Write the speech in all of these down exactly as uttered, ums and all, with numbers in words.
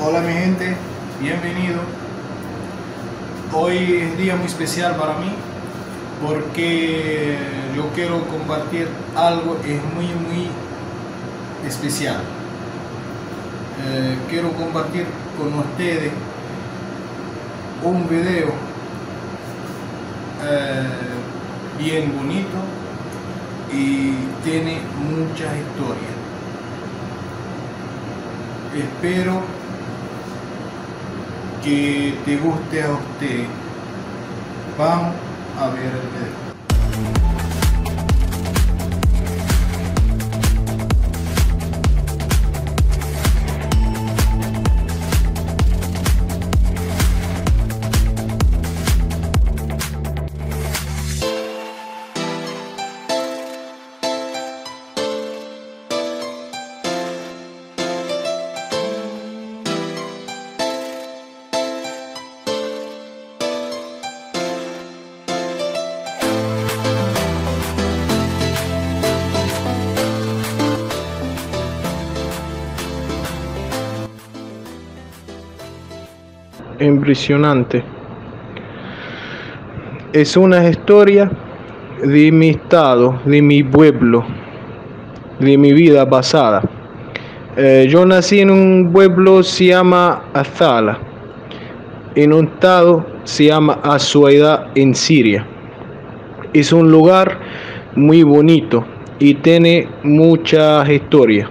Hola mi gente, bienvenido. Hoy es un día muy especial para mí porque yo quiero compartir algo que es muy muy especial. Eh, quiero compartir con ustedes un video eh, bien bonito y tiene muchas historias. Espero que te guste a usted. Vamos a ver el video. Impresionante. Es una historia de mi estado, de mi pueblo, de mi vida pasada. Eh, yo nací en un pueblo se llama Azala, en un estado se llama Azuaida en Siria. Es un lugar muy bonito y tiene muchas historias.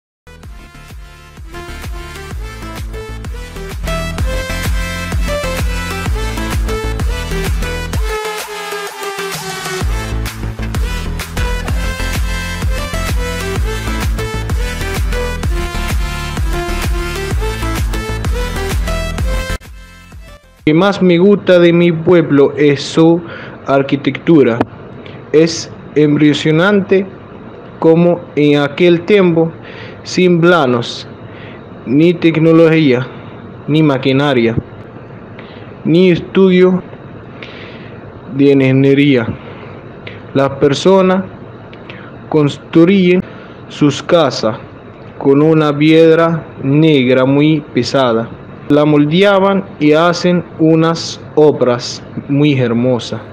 Lo que más me gusta de mi pueblo es su arquitectura. Es impresionante como en aquel tiempo, sin planos, ni tecnología, ni maquinaria, ni estudio de ingeniería, las personas construyen sus casas con una piedra negra muy pesada. La moldeaban y hacen unas obras muy hermosas.